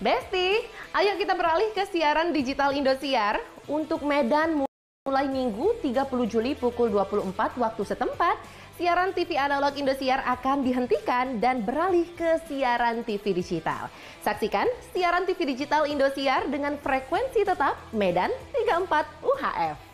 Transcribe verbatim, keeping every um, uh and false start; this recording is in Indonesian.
Besti, ayo kita beralih ke siaran digital Indosiar. Untuk Medan mulai Minggu tiga puluh Juli pukul dua puluh empat waktu setempat, siaran T V analog Indosiar akan dihentikan dan beralih ke siaran T V digital. Saksikan siaran T V digital Indosiar dengan frekuensi tetap Medan tiga puluh empat U H F.